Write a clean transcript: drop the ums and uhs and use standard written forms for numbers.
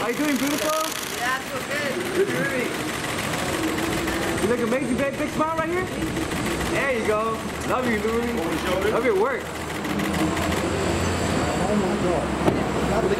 How you doing, beautiful? Yeah, I feel good. Good movie. You look amazing, babe. Big smile right here. There you go. Love you, Louie. Love your work. Oh my God.